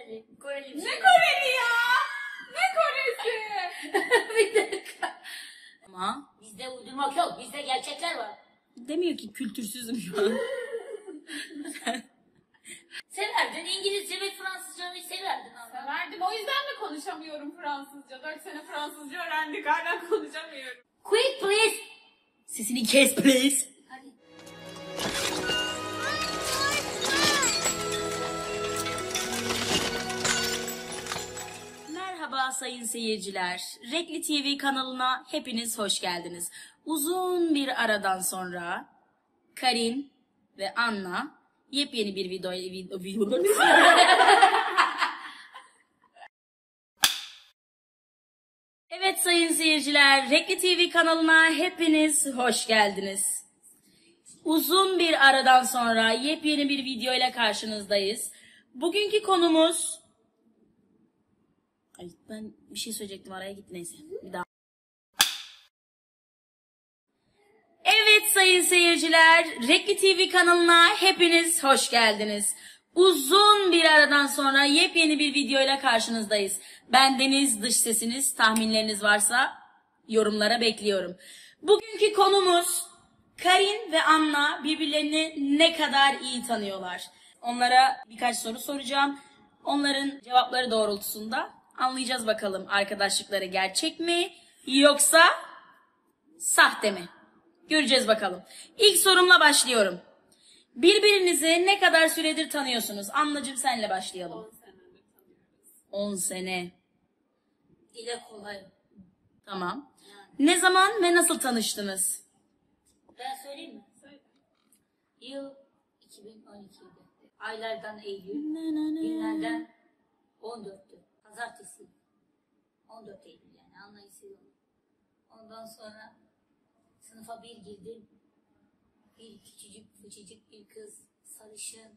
Koreli. Koreli bir Ne şey. Koreli ya? Ne Koresi? Bir dakika. Ama Bizde uydurmak yok. Bizde gerçekler var. demiyor ki kültürsüzüm şu an. Severdin. İngilizce ve Fransızcayı severdin ama. Severdim. O yüzden de konuşamıyorum Fransızca. 4 sene Fransızca öğrendik. Hala konuşamıyorum. Quick please. Sesini kes please. Hadi. Merhaba sayın seyirciler. Renkli TV kanalına hepiniz hoş geldiniz. Uzun bir aradan sonra Karin ve Anna yepyeni bir video Evet sayın seyirciler, Renkli TV kanalına hepiniz hoş geldiniz. Uzun bir aradan sonra yepyeni bir video ile karşınızdayız. Bugünkü konumuz... Ay ben bir şey söyleyecektim, araya gitti, neyse. Bir daha. Evet sayın seyirciler, Renkli TV kanalına hepiniz hoş geldiniz. Uzun bir aradan sonra yepyeni bir video ile karşınızdayız. Ben Deniz, dış sesiniz, tahminleriniz varsa yorumlara bekliyorum. Bugünkü konumuz Karin ve Anna birbirlerini ne kadar iyi tanıyorlar. Onlara birkaç soru soracağım. Onların cevapları doğrultusunda anlayacağız bakalım arkadaşlıkları gerçek mi yoksa sahte mi? Göreceğiz bakalım. İlk sorumla başlıyorum. Birbirinizi ne kadar süredir tanıyorsunuz? Annacığım senle başlayalım. 10 senedir tanıyoruz. 10 sene. Dile kolay. Tamam. Ne zaman ve nasıl tanıştınız? Ben söyleyeyim mi? Söyle. Yıl 2012'ydi. Aylardan Eylül. Günlerden 14'tü. Pazartesi. 14 Eylül yani anlayışıyla. Ondan sonra sınıfa bir girdim. Bir küçücük fıçıcık bir kız. Sarışın.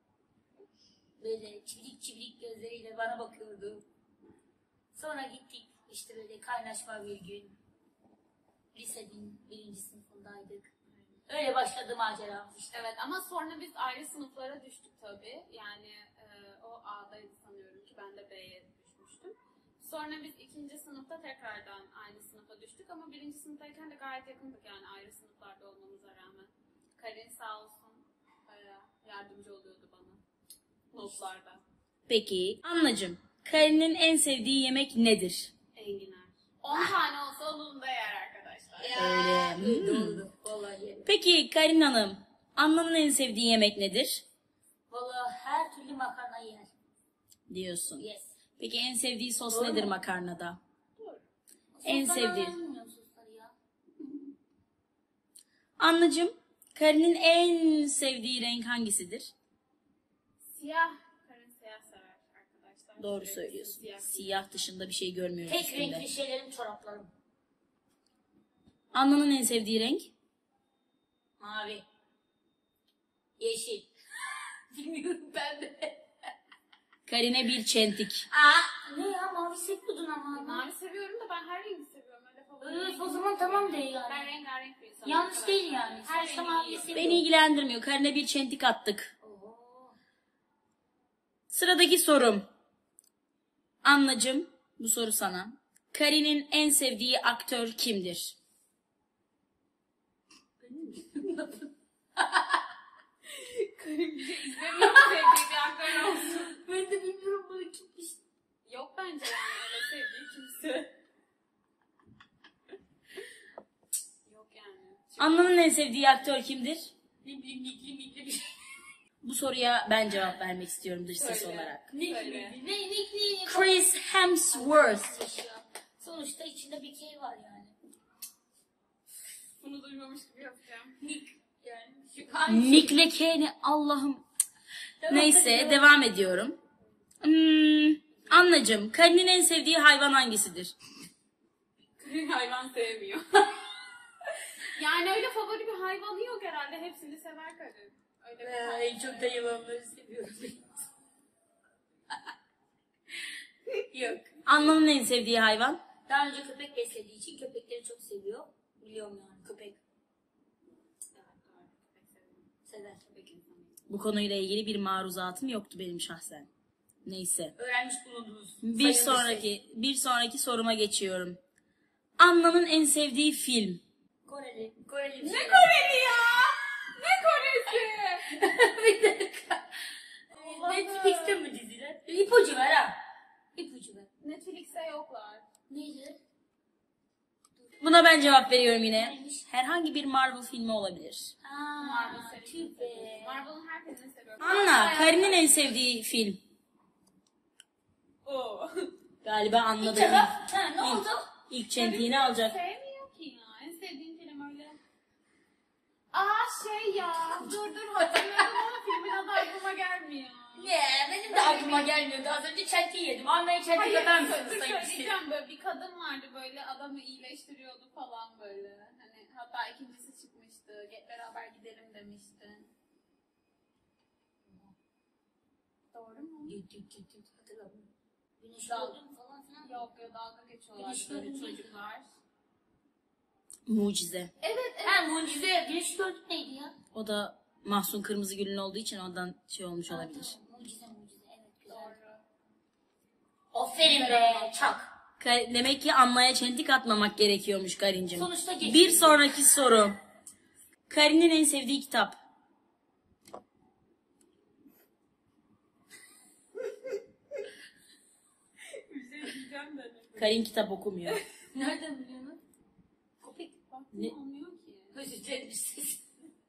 Böyle çivrik çivrik gözleriyle bana bakıyordu. Sonra gittik. İşte böyle kaynaşma bir gün. Lisenin 1. sınıfındaydık. Öyle başladı maceram işte. Evet ama sonra biz ayrı sınıflara düştük tabii. Yani o A'daydı sanıyorum ki ben de B'ye düşmüştüm. Sonra biz 2. sınıfta tekrardan aynı sınıfa düştük ama 1. sınıftayken de gayet yakındık yani ayrı sınıflarda olmamıza rağmen. Karin sağ olsun bayağı yardımcı oluyordu bana notlarda. Peki Annacığım, Karin'in en sevdiği yemek nedir? Enginar. 10 tane olsa onun da yer arkadaşlar. Öyle. Doğru. Vallahi yerim. Peki Karin Hanım, Anna'nın en sevdiği yemek nedir? Vallahi her türlü makarna yer. Diyorsun. Yes. Peki en sevdiği sos Doğru nedir mu? makarnada? Doğru. En Soslardan sevdiği. ayrılmıyor sosları ya. Annacığım, Karin'in en sevdiği renk hangisidir? Siyah. Karin siyah sever arkadaşlar. Doğru Sürekli söylüyorsun. siyah. Siyah dışında bir şey görmüyorum Tek üstünde. renkli şeylerim çoraplarım. Anna'nın en sevdiği renk? Mavi. Yeşil. Bilmiyorum ben de. Karin'e bir çentik. Aa, ne ya mavi seviyordun ama. Mavi seviyorum da ben her rengi seviyorum. Öyle favorim Evet, o değil. zaman tamam değil yani. Ben rengarenk bir insanım. Yanlış arkadaşlar. değil yani. Her Sonuçta rengi mavi yiyorum. seviyorum. Beni ilgilendirmiyor. Karin'e bir çentik attık. Oo. Sıradaki sorum. Annacığım, bu soru sana. Karin'in en sevdiği aktör kimdir? Karin bir şey izlemiyor sevdiği bir aktör olsun. Ben de bilmiyorum bunu kimmiş. Yok bence yani öyle sevdiği kimse. Yok yani. Anna'nın en sevdiği aktör kimdir? Ne bileyim nikli bir şey. Bu soruya ben cevap vermek istiyorum dış ses Söyle. olarak. Söyle. Nikli. Chris Hemsworth. Sonuçta içinde bir şey var yani. Bunu duymamış gibi yapacağım. Nick yani. Nick Lekeni Allah'ım. Neyse devam ediyorum. Annacığım, Karin'in en sevdiği hayvan hangisidir? Karin hayvan sevmiyor. Yani öyle favori bir hayvanı yok herhalde. Hepsini sever Karin. Öyle bir hayvan. En çok da yılanları seviyorum. Yok. Anna'nın en sevdiği hayvan? Daha önce köpek beslediği için köpekleri çok seviyor. Biliyorum yani köpek. Evet, doğru. Köpek seviyorum. Sever. Köpek insanıyım. Bu konuyla ilgili bir maruzatım yoktu benim şahsen. Neyse. Öğrenmiş bulundunuz. Bir sonraki soruma geçiyorum. Anna'nın en sevdiği film. Koreli. Koreli bir Ne şey. Koreli ya? Ne Koresi? Bir dakika. Netflix'te mi diziler? İpucu ver ha. İpucu ver. Netflix'te yoklar. Neydi? Buna ben cevap veriyorum yine. Neymiş? Herhangi bir Marvel filmi olabilir. Marvel Aaa. serisini Tüh be. seviyorum. Marvel'ın herkesini seviyorum. Anna, Karin'in en sevdiği film. Oo. Galiba anladım. Cevap. Ha, ne oldu? İlk çentiğini alacak. Sevmiyor ki ya. En sevdiğim film öyle. Şey ya. Dur hatırladım ama filmin adı aklıma gelmiyor. Ne? Benim de aklıma gelmiyordu. Az önce çelti yedim. Anlayı çelti kadar mısınız dur sayın şöyle Hüseyin? diyeceğim, böyle bir kadın vardı, böyle adamı iyileştiriyordu falan böyle. Hani hatta ikincisi çıkmıştı. Beraber gidelim demişti. Doğru mu? Hatırlamıyorum. Güneş Dal- gördüm falan filan. Yok ya, dalga geçiyorlar Güneş böyle gördüm. çocuklar. Mucize. Evet. Ha mucize. Güneş gördüm neydi ya? O da Mahsun Kırmızıgül'ün olduğu için ondan şey olmuş olabilir. Tamam, mucize. Evet güzel. Doğru. Aferin be. Çak. Demek ki Anna'ya çentik atmamak gerekiyormuş Karin'cim. Sonuçta geçti. Bir sonraki soru. Karin'in en sevdiği kitap. Bir şey diyeceğim de. Karin kitap okumuyor. Nereden biliyorsun? Köpek. Baktım Ne? olmuyor ki. Özür dilerim siz.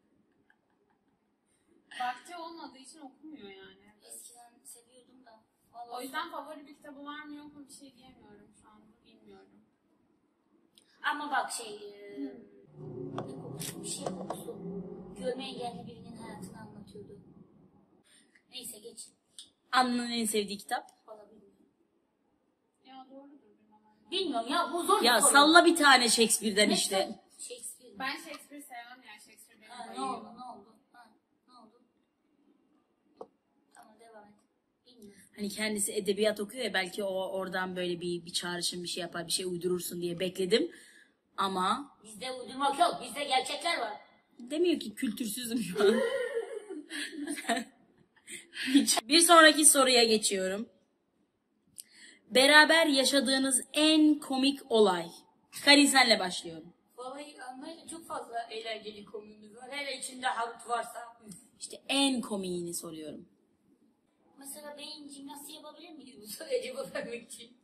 Vakti olmadığı için okumuyor yani. Eskiden seviyordum da. O Vallahi yüzden favori bir kitabı var mı yok mu bir şey diyemiyorum şu an. Bilmiyorum. Ama bak ne kokusu? Bir şey kokusu. Görme engelli birinin hayatını anlatıyordu. Neyse geç. Anna'nın en sevdiği kitap. Valla bilmiyorum. Ya doğrudur bilmem. Bilmiyorum ya bu zor Ya bir soru. salla bir tane Shakespeare'den Ne işte. sor- Shakespeare. Ben Shakespeare sevmem ya. Shakespeare benim Ha, ne bayıyor. oldu? Ha, ne oldu? Tamam devam et. Bilmiyorum. Hani kendisi edebiyat okuyor ya, belki o oradan böyle bir çağrışım bir şey yapar, bir şey uydurursun diye bekledim. Ama Bizde uydurmak yok. Bizde gerçekler var. demiyor ki kültürsüzüm şu an. Bir sonraki soruya geçiyorum. Beraber yaşadığınız en komik olay. Karin senle başlıyorum. Vallahi anlayınca çok fazla eğlenceli komimiz var. Hele içinde harut varsa. İşte en komiğini soruyorum. Mesela beyin jimnastiği yapabilir miyiz bu soruya cevap vermek için?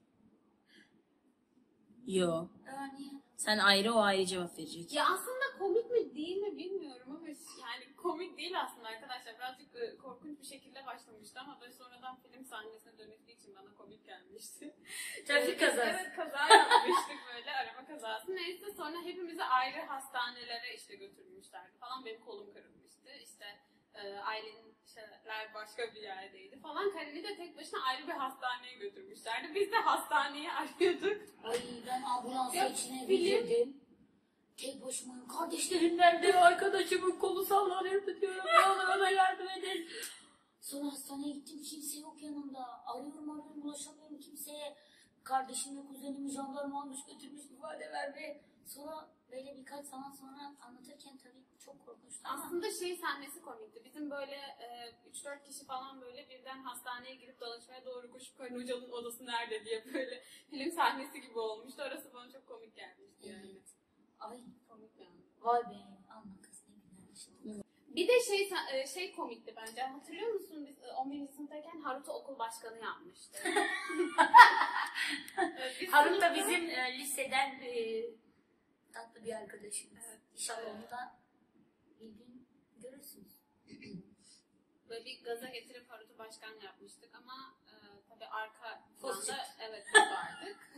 Yo. Niye? Sen ayrı, o ayrı cevap verecek. Ya aslında komik mi değil mi bilmiyorum ama yani komik değil aslında arkadaşlar. Birazcık korkunç bir şekilde başlamıştı ama böyle sonradan film sahnesine dönüştüğü için bana komik gelmişti. Trafik kazası. Evet, kaza yapmıştık böyle, araba kazası. Neyse sonra hepimizi ayrı hastanelere işte götürmüşlerdi falan. Benim kolum kırılmıştı. İşte ailenin şeyler başka bir yerdeydi falan. Karin'i de tek başına ayrı bir hastaneye götürmüşlerdi. Biz de hastaneyi arıyorduk. Ay ben ambulansın Ya, içine film- girdim. Tek başımayım. Kardeşlerim nerede? Arkadaşımın kolu sallanıyordu diyorum. Bana yardım edin. Sonra hastaneye gittim. Kimse yok yanımda. Arıyorum ulaşamıyorum kimseye. Kardeşimle kuzenimi jandarma almış götürmüş ifade vermeye. Sonra böyle birkaç zaman sonra anlatırken tabii çok korkunçtu ama. Aslında sahnesi komikti. Bizim böyle 3-4 kişi falan böyle birden hastaneye girip dolaşmaya doğru koşup Karin Hoca'nın odası nerede diye böyle film sahnesi gibi olmuştu. Orası bana çok komik gelmişti yani. Evet. Ay Komik yani. vay be. Anla kız ne güzel işte. Bir de komikti bence. Hatırlıyor musun biz 11. sınıftayken Haruto okul başkanı yapmıştı. Biz Harun da sınıfta- bizim liseden tatlı bir arkadaşımız. Evet. İnşallah onu da bir gün görürsünüz. Böyle bir gaza getirip Haruto başkan yapmıştık ama tabii arka Fos planda evet biz vardık.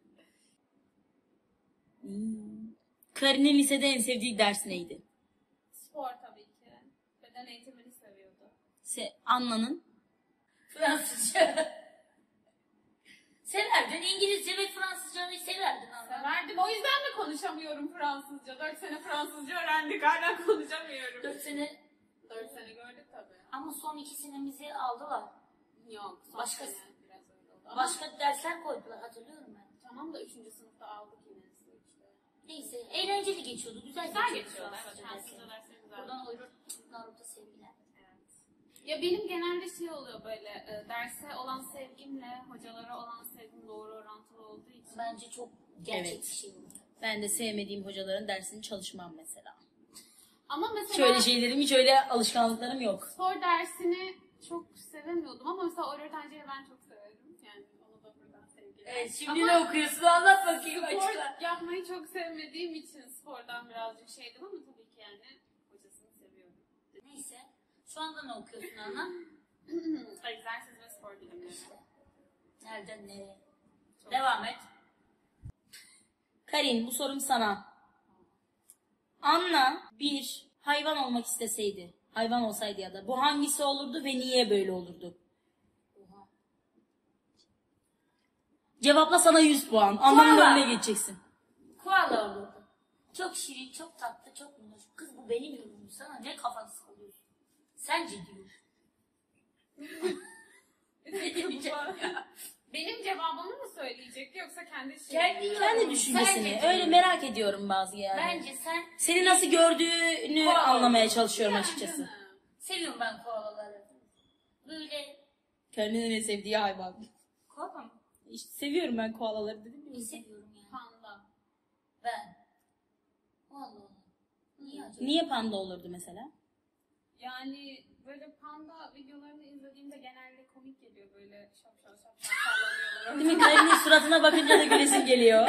Karin'in lisede en sevdiği ders neydi? Spor tabii ki. Beden eğitimini seviyordu. Anna'nın? Fransızca. Severdin. İngilizce ve Fransızcanı severdin ama. Severdim. O yüzden mi konuşamıyorum Fransızca? 4 sene Fransızca öğrendik. Hala konuşamıyorum. 4 sene 4 sene gördük tabii. ama son 2 senemizi aldılar. Yok. Son Başka- sene biraz öyle oldu. Ama Başka dersler koydular hatırlıyorum ben. tamam da 3. sınıfta aldık yine işte. Neyse eğlenceli geçiyordu. Güzel Güzel geçiyordu geçiyordu. Evet. Fransızca Fransızca dersleri. dersleri güzel. Buradan Naruto sevgiler. Evet. Ya benim genelde şey oluyor böyle derse olan sevgimle hocalara olan sevgim doğru orantılı olduğu için. Bence çok gerçek Evet. bir şey bu. Ben de sevmediğim hocaların dersini çalışmam mesela. Ama mesela Şöyle şeylerim, hiç öyle alışkanlıklarım yok. spor dersini çok sevemiyordum ama mesela öğretmenciyi ben çok severim. Yani onu da buradan sevgiler. Evet, şimdi Ama ne okuyorsun? Anlat bakayım açıkla. spor yapmayı çok sevmediğim için spordan birazcık şeydim ama tabii ki yani hocasını seviyorum. Neyse. Şu anda ne okuyorsun Anna? Egzersiz ve spor bilimleri. Nereden nereye? Devam et. Karin, bu sorum sana. Anna bir hayvan olmak isteseydi, hayvan olsaydı ya da bu hangisi olurdu ve niye böyle olurdu? Oha. Cevapla, sana 100 puan. Anna'nın Koala. önüne geçeceksin. Koala olurdu. Çok şirin, çok tatlı, çok minnoş. Kız bu benim yorumum. Sana ne kafanı sallıyorsun? Sence diyor. Ne diyeceğim ya? Benim cevabımı mı söyleyecekti yoksa kendi Kendi Kendi düşüncesini. Sence Öyle diyor. merak ediyorum bazı yani. Bence sen... Seni nasıl gördüğünü Koala anlamaya olurdu. çalışıyorum açıkçası. Seviyorum ben koalaları. Böyle... Kendinin en sevdiği hayvan. Koala mı? İşte seviyorum ben koalaları dedim Ne ya. seviyorum yani. Panda. Ben. Allah Allah. Niye acaba? Niye panda olurdu mesela? Yani böyle panda videolarını izlediğimde genelde komik geliyor böyle şapşal sallanıyorlar. Değil mi? Karin'in suratına bakınca da gülesim geliyor.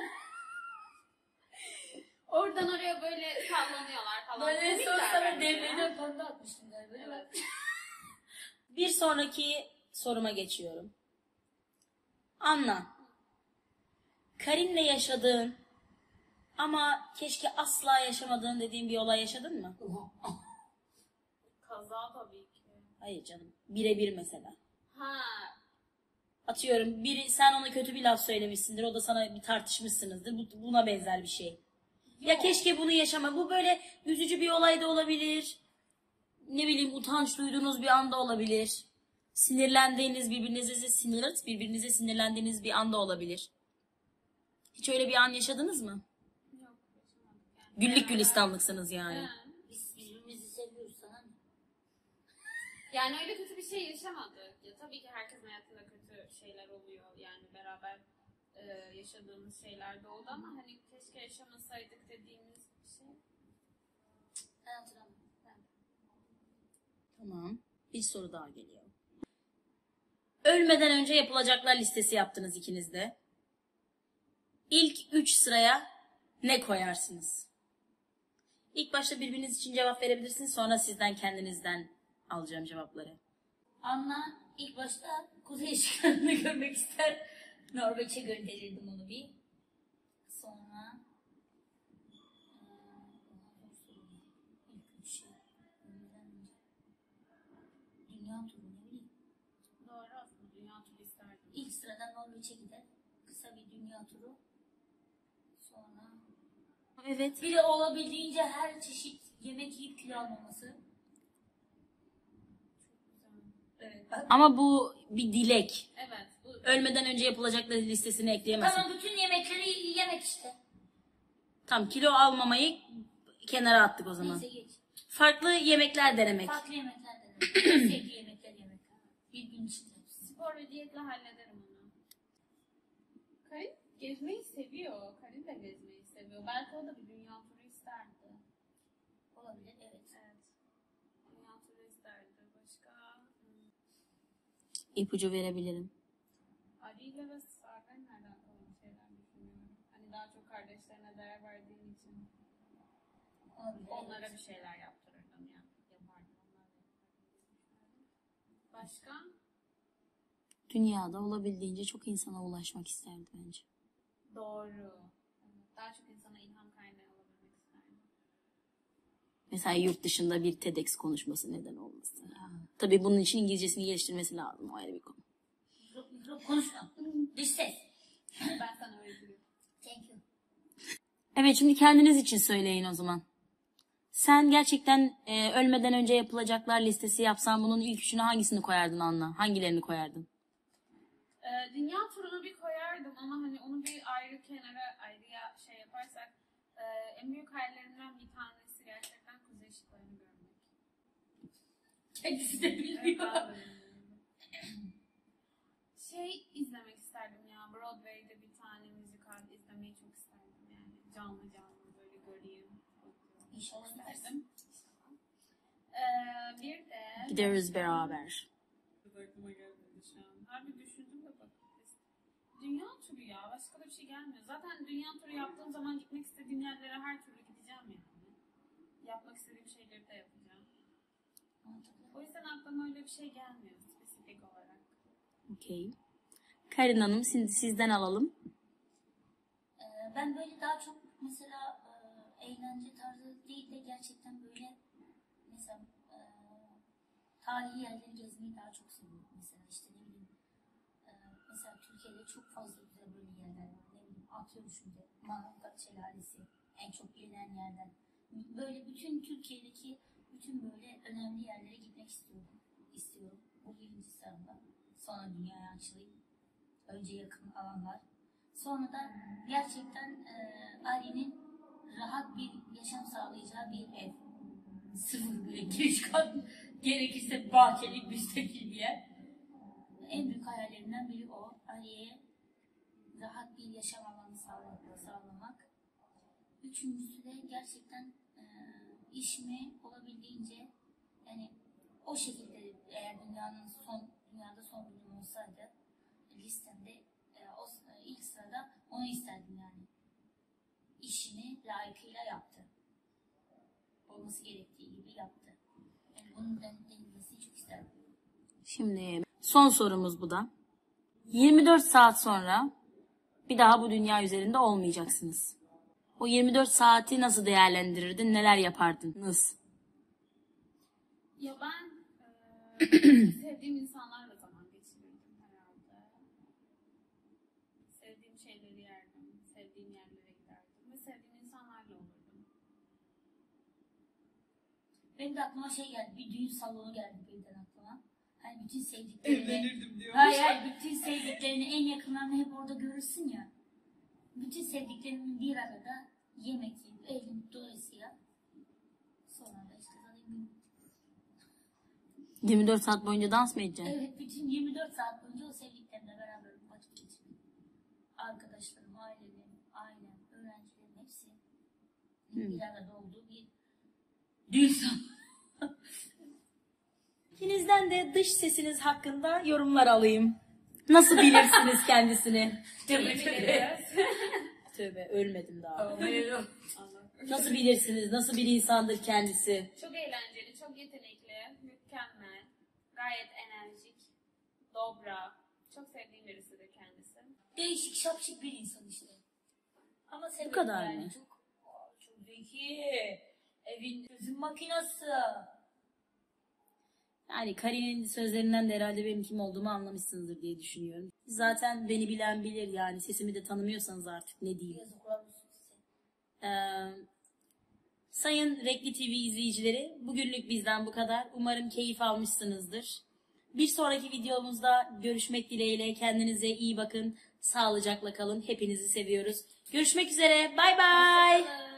Oradan oraya böyle sallanıyorlar falan. Ben en son Komikler sana bence. devrede panda atmıştım galiba. Evet. Bir sonraki soruma geçiyorum. Anla. Karin'le yaşadığın ama keşke asla yaşamadığın dediğin bir olay yaşadın mı? Oha. Kaza tabii ki. Hayır canım. Birebir mesela. Ha. Atıyorum biri, sen ona kötü bir laf söylemişsindir. O da sana bir tartışmışsınızdır. Buna benzer bir şey. Ya keşke bunu yaşama. Bu böyle üzücü bir olay da olabilir. Ne bileyim, utanç duyduğunuz bir anda olabilir. Sinirlendiğiniz, birbirinize sinirlendiğiniz bir anda olabilir. Hiç öyle bir an yaşadınız mı? Yok. Yaşamadık yani. Güllük gülistanlıksınız yani. Ha. Biz birbirimizi seviyoruz sana ne? Yani öyle kötü bir şey yaşamadık. Ya tabii ki herkesin hayatında kötü şeyler oluyor. Yani beraber yaşadığımız şeyler de oldu ama hani keşke yaşamasaydık dediğimiz bir şey. Ben hatırlamıyorum. Ben. Tamam. Bir soru daha geliyor. Ölmeden önce yapılacaklar listesi yaptınız ikiniz de. İlk 3 sıraya ne koyarsınız? İlk başta birbiriniz için cevap verebilirsiniz. Sonra sizden, kendinizden alacağım cevapları. Anna ilk başta kuzey ışıklarını görmek ister. Norveç'e gönderirdim onu bir. Sonra... İlk üç şey. Ölmeden önce. Dünya turu ne bileyim. Doğru aslında dünya turu isterdim. İlk sıradan Norveç'e gider. Kısa bir dünya turu. Sonra... Evet. Bir de olabildiğince her çeşit yemek yiyip kilo almaması. Evet. Ama bu bir dilek. Evet. Bu Ölmeden önce yapılacaklar listesine ekleyemezsin. Tamam, bütün yemekleri yemek işte. Tam kilo almamayı kenara attık o zaman. Neyse geç. Farklı yemekler denemek. Farklı yemekler denemek. En sevdiği yemekler yemek. Bir gün içinde. spor ve diyetle hallederim onu. Karin gezmeyi seviyor. Karin de gezmeyi seviyor. Belki o da bir dünya turu isterdi. Olabilir, evet. Evet. Dünya turu isterdi. Başka? İpucu verebilirim. Ali ile ve Sarkan'la alakalı bir şeyler düşünüyorum. Hani daha çok kardeşlerine değer verdiğin için Olabilir, onlara evet. bir şeyler yaptırırdım ya. Yapardım onlarla. Başka? Dünyada olabildiğince çok insana ulaşmak isterdi bence. Doğru. Evet. Daha çok insana ilham kaynağı olabilmek isterdim. Mesela yurt dışında bir TEDx konuşması neden olmasın. Tabii bunun için İngilizcesini geliştirmesi lazım. O ayrı bir konu. Mikrop konuşma. Dış ses. Ben sana öğretirim. Thank you. Evet, şimdi kendiniz için söyleyin o zaman. Sen gerçekten ölmeden önce yapılacaklar listesi yapsan bunun ilk üçüne hangisini koyardın Anna? Hangilerini koyardın? Dünya turunu bir koyardım ama hani onu bir ayrı kenara ayrıya şey yaparsak en büyük hayallerimden bir tanesi gerçekten kuzey ışıklarını görmek. Kendisi de bilmiyor. Şey izlemek isterdim ya. Broadway'de bir tane müzikal izlemeyi çok isterdim yani. Canlı canlı böyle göreyim. İnşallah İsterdim. Bir de... Gideriz beraber. Aklıma gelmedi şu an. Harbi düşündüm de bak. Dünya turu ya. Başka da bir şey gelmiyor. Zaten dünya turu yaptığım zaman gitmek istediğim yerlere her türlü gideceğim yani. Yapmak istediğim şeyleri de yapacağım. O yüzden aklıma öyle bir şey gelmiyor spesifik olarak. Okey. Karin Hanım sizden alalım. Ben böyle daha çok mesela eğlence tarzı değil de gerçekten böyle mesela tarihi yerleri gezmeyi daha çok seviyorum. Mesela işte ne bileyim mesela Türkiye'de çok fazla güzel böyle yerler var. Ne bileyim atıyorum şimdi Manavgat Şelalesi en çok bilinen yerden. Böyle bütün Türkiye'deki bütün böyle önemli yerlere gitmek istiyorum. Bu birinci sırada. Sonra dünyaya açılayım. Önce yakın alanlar. Sonra da gerçekten Ali'nin rahat bir yaşam sağlayacağı bir ev. Sıfır böyle giriş kat, gerekirse bahçeli, müstakil bir yer. En büyük hayallerimden biri o. Ali'ye rahat bir yaşam alanı sağlamak. Üçüncüsü de gerçekten işimi olabildiğince yani o şekilde eğer dünyada son bölüm olsaydı listemde o ilk sırada onu isterdim yani. İşini layıkıyla yaptı. Olması gerektiği gibi yaptı. Yani bunun denilmesini çok isterdim. Şimdi son sorumuz bu da. 24 saat sonra bir daha bu dünya üzerinde olmayacaksınız. O 24 saati nasıl değerlendirirdin? Neler yapardınız? Ya ben sevdiğim insanlarla zaman geçirirdim herhalde. Sevdiğim şeyleri yerdim. Sevdiğim yerlere giderdim. Ve sevdiğim insanlarla olurdum. Benim de aklıma şey geldi. Bir düğün salonu geldi birden aklıma. Hani bütün sevdiklerini... Evlenirdim diyor. Hayır, bütün sevdiklerini en yakınlarını hep orada görürsün ya. Bütün sevdiklerinin bir arada yemek yiyip evlenip dolayısıyla sonra da işte zaten 24 saat boyunca dans mı edeceksin? evet bütün 24 saat boyunca o sevdiklerimle beraber vakit geçirmek. Arkadaşlarım, ailem, öğrencilerim hepsi bir arada olduğu bir düğün salonu. İkinizden de dış sesiniz hakkında yorumlar alayım. Nasıl bilirsiniz kendisini? Tövbe ölmedim daha. Nasıl bilirsiniz? Nasıl bir insandır kendisi? Çok eğlenceli, çok yetenekli, mükemmel, gayet enerjik, dobra. Çok sevdiğim birisidir kendisi. Değişik şapşik bir insan işte. Ama severim kadar yani. mı? Çok zeki. Evin gözün makinası. Yani Karin'in sözlerinden de herhalde benim kim olduğumu anlamışsınızdır diye düşünüyorum. Zaten beni bilen bilir yani. Sesimi de tanımıyorsanız artık ne diyeyim. Yazıklar olsun size. Sayın Renkli TV izleyicileri, bugünlük bizden bu kadar. Umarım keyif almışsınızdır. Bir sonraki videomuzda görüşmek dileğiyle. Kendinize iyi bakın. Sağlıcakla kalın. Hepinizi seviyoruz. Görüşmek üzere. Bay bay. Hoşçakalın.